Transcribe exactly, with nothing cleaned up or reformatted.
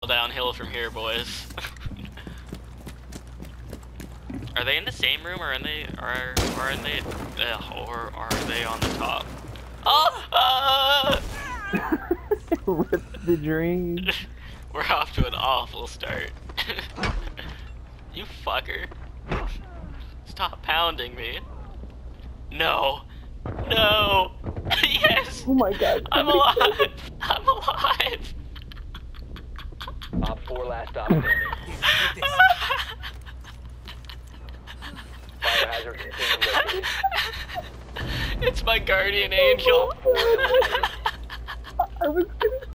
downhill from here, boys. Are they in the same room, or are they, or are they, uh, or are they on the top? Oh! Uh! Rip the dream. We're off to an awful start. You fucker. Stop pounding me. No. No. Yes. Oh my god. I'm alive. I'm alive. Op four last stop standing. Biohazard container located. It's my guardian angel. I was